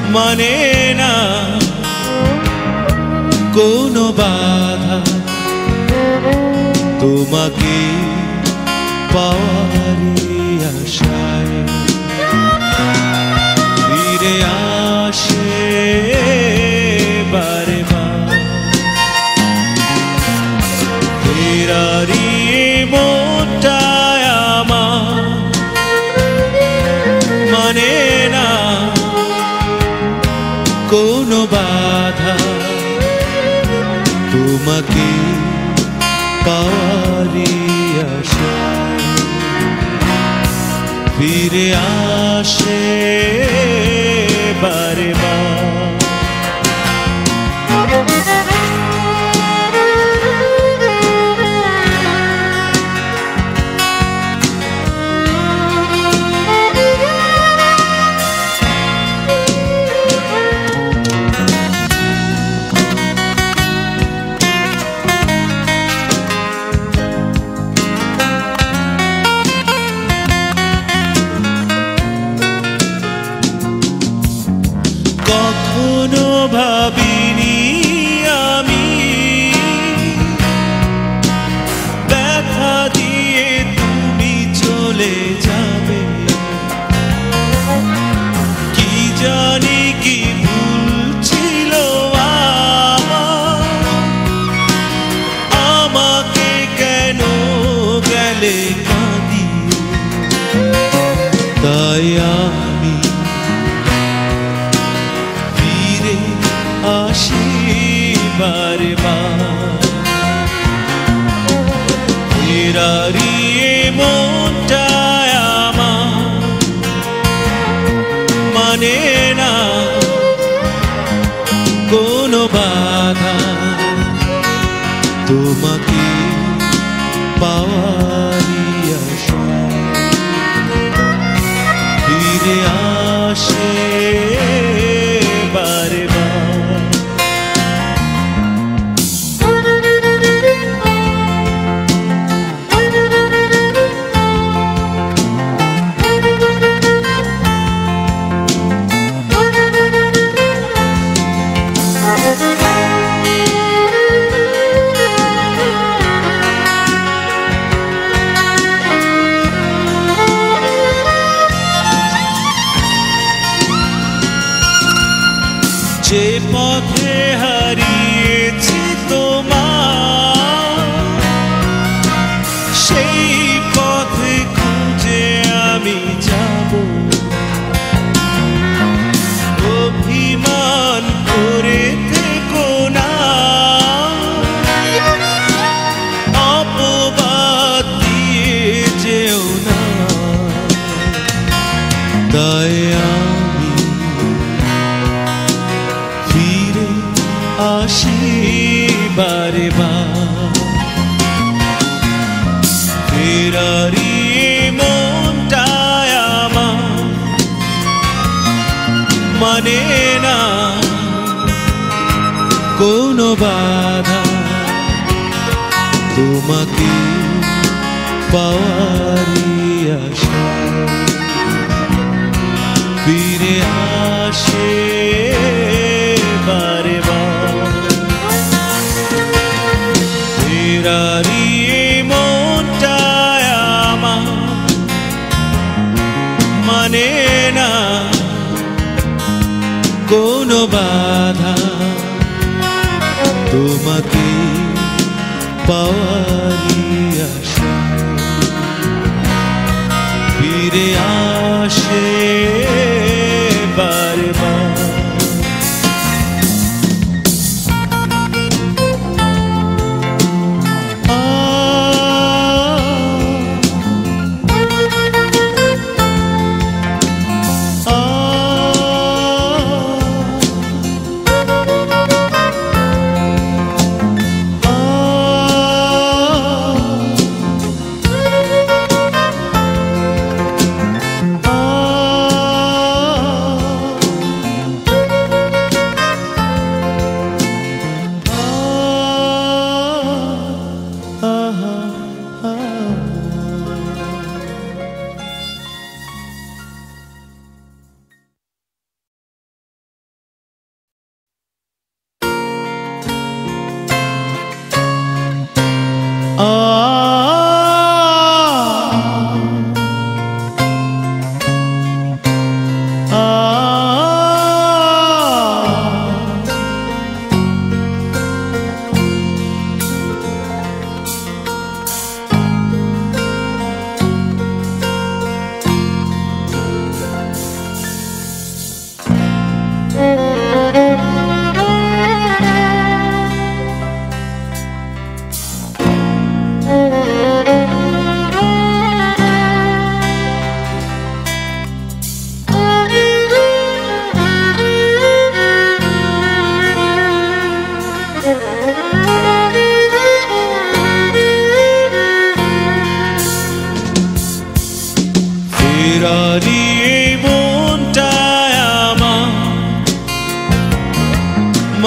মানে না কোনো বাধা তোমাকে পাওয়ারই আশায় ফিরে আসে বারে বার ফেরারি মনটায় আমার মানে না কোনো বাধা তোমাকে পাওয়ারই আশায় ফিরে আসে বারে বার কখনো ভাবিনি আমি ব্যথা দিয়ে তুমি চলে যাবে কি জানি কি ভুল ছিল আমাকে কেন গেলে কাঁদিয়ে তাই আমি আসি বারে বার ফেরারি মনটায় আমার মানে না কোনো বাধা তোমাকে পাওয়ারই আশায় ফিরে আসে বারে বার যে পথে হারিয়েছি তোমার সেই পথে খুঁজে আমি যাব অভিমান করে থেকো না অপবাদ দিয়ে যেও না তাই আমি ফিরে আসি বারে বার ফেরারি মনটায় আমার মানে না কোনো বাধা তোমাকে পাওয়ারই আশায় ফিরে আসে বারে বার ফেরারি মনটায় আমার মানে না কোনো বাধা তোমাকে পাওয়ারই আশায় ফিরে আসে বারে বার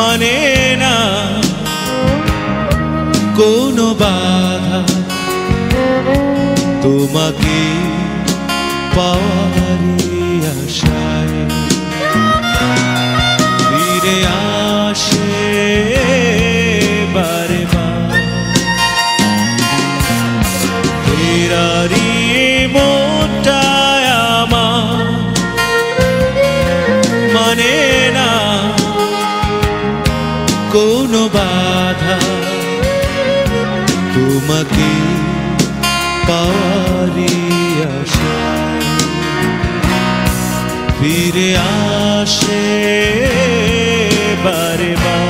মানে না কোনো বাধা তোমাকে পাওয়ারই আশায় ফিরে আসে বারে বার ফেরারি মনটায় আমার মানে না কোনো বাধা তোমাকে পাওয়ারই আশায় ফিরে আসে বারে বার।